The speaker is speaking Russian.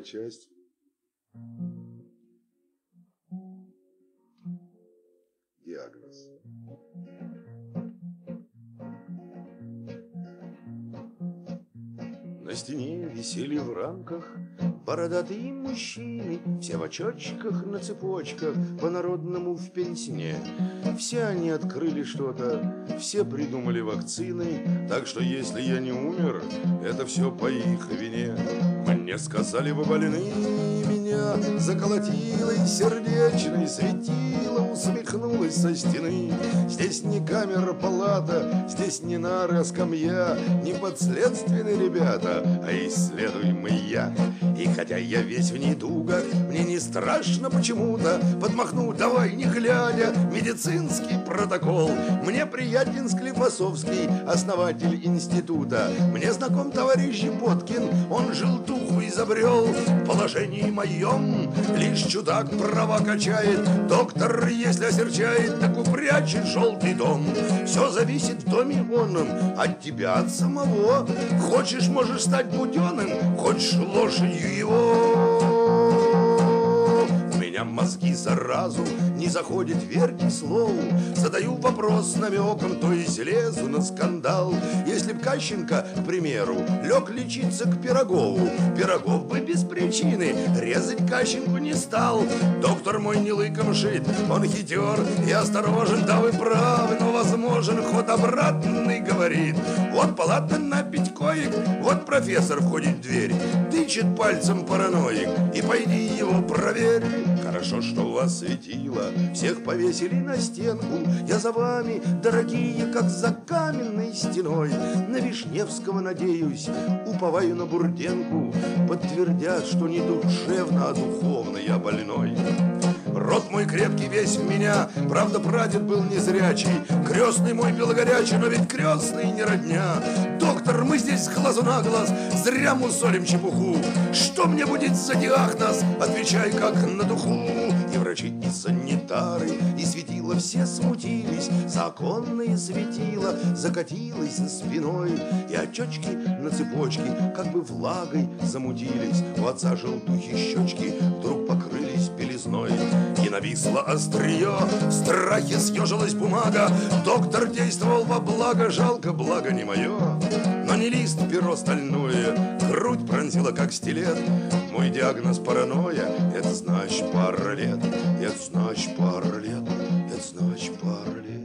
Вторая часть. Диагноз. На стене висели в рамках бородатые мужчины, все в очочках, на цепочках, по-народному в пенсне. Все они открыли что-то, все придумали вакцины, так что если я не умер, это все по их вине. Мне сказали, вы больны, меня заколотило и сердечное светило усмехнулось со стены. Здесь не камера, палата, здесь не нары, а скамья, не подследственные ребята, а исследуемый я. И хотя я весь в недугах, мне не страшно почему-то подмахнуть, давай не глядя, медицинский протокол. Мне приятен Склифосовский, основатель института. Мне знаком товарищ Боткин, он желтуху изобрел. В положении моем лишь чудак права качает. Доктор, если осерчает, так упрячет желтый дом. Все зависит в доме оном от тебя, от самого. Хочешь, можешь стать Буденным, хочешь лошадью его. У меня мозги за разум, не заходит, верьте слову. Задаю вопрос намеком, то есть лезу на скандал. Если б Кащенко, к примеру, лег лечиться к Пирогову, Пирогов бы без причины резать Кащенку не стал. Доктор мой не лыком шит, он хитер и осторожен, да вы правы, но возможен ход обратный, говорит. Вот палата на 5 коек, вот профессор входит в дверь, тычет пальцем параноик, и пойди его проверь. Хорошо, что у вас светило, всех повесили на стенку. Я за вами, дорогие, как за каменной стеной. На Вишневского надеюсь, уповаю на Бурденку. Подтвердят, что не душевно, а духовно я больной. Рот мой крепкий весь в меня, правда, прадед был незрячий. Крестный мой белогорячий, но ведь крестный не родня. Доктор, мы здесь с глазу на глаз зря мусолим чепуху. Что мне будет за диагноз? Отвечай, как на духу. И врачи, и санитары, и светила все смутились. Законное светило закатилось за спиной, и очечки на цепочке как бы влагой замутились. У отца желтухи щечки вдруг покрылись белизной. И нависло острие, в страхе съежилась бумага. Доктор действовал во благо, жалко, благо не мое. Но не лист, перо стальное, грудь пронзила, как стилет. Мой диагноз паранойя, это значит пара лет. Это значит пара лет, это значит пара лет.